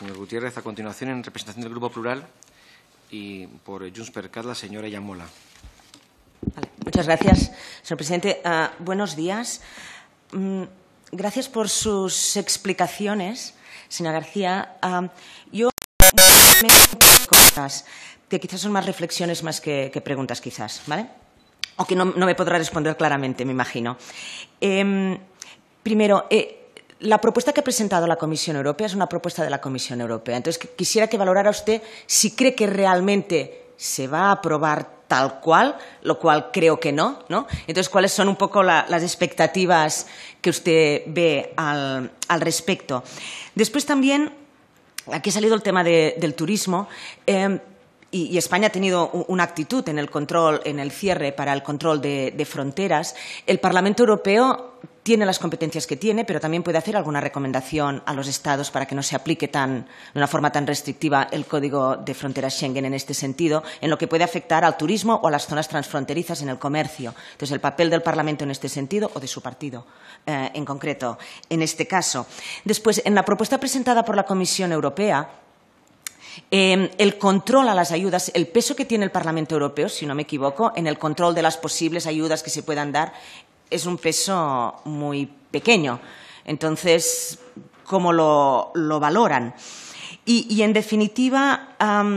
señor Gutiérrez. A continuación, en representación del Grupo Plural y por Junts per Cat, la señora Iamola. Vale. Muchas gracias, señor presidente. Buenos días. Gracias por sus explicaciones, señora García. Yo me cosas que quizás son más reflexiones más que preguntas, quizás, ¿vale? O que no me podrá responder claramente, me imagino. Primero, la propuesta que ha presentado la Comisión Europea es una propuesta de la Comisión Europea. Entonces, quisiera que valorara usted si cree que realmente se va a aprobar tal cual, lo cual creo que no, ¿no? Entonces, ¿cuáles son un poco las expectativas que usted ve al respecto? Después también, aquí ha salido el tema del turismo. Y España ha tenido una actitud en el control, en el cierre para el control de fronteras. El Parlamento Europeo tiene las competencias que tiene, pero también puede hacer alguna recomendación a los Estados para que no se aplique de una forma tan restrictiva el Código de Fronteras Schengen en este sentido, en lo que puede afectar al turismo o a las zonas transfronterizas en el comercio. Entonces, el papel del Parlamento en este sentido, o de su partido en concreto, en este caso. Después, en la propuesta presentada por la Comisión Europea, el control a las ayudas, el peso que tiene el Parlamento Europeo, si no me equivoco, en el control de las posibles ayudas que se puedan dar, es un peso muy pequeño. Entonces, ¿cómo lo valoran? Y en definitiva,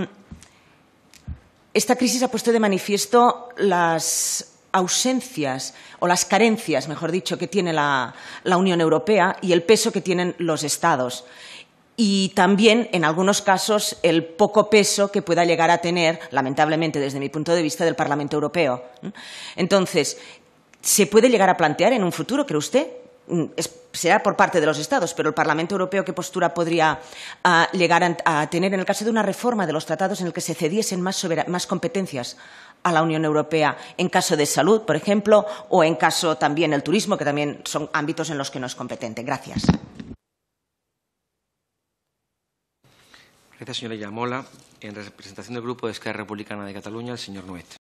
esta crisis ha puesto de manifiesto las ausencias o las carencias, mejor dicho, que tiene la Unión Europea y el peso que tienen los Estados. Y también, en algunos casos, el poco peso que pueda llegar a tener, lamentablemente, desde mi punto de vista, del Parlamento Europeo. Entonces, ¿se puede llegar a plantear en un futuro, cree usted? Será por parte de los Estados, pero el Parlamento Europeo, ¿qué postura podría llegar a tener en el caso de una reforma de los tratados en el que se cediesen más competencias a la Unión Europea en caso de salud, por ejemplo, o en caso también del turismo, que también son ámbitos en los que no es competente? Gracias. Gracias, señora Iamola. En representación del Grupo de Esquerra Republicana de Cataluña, el señor Nuet.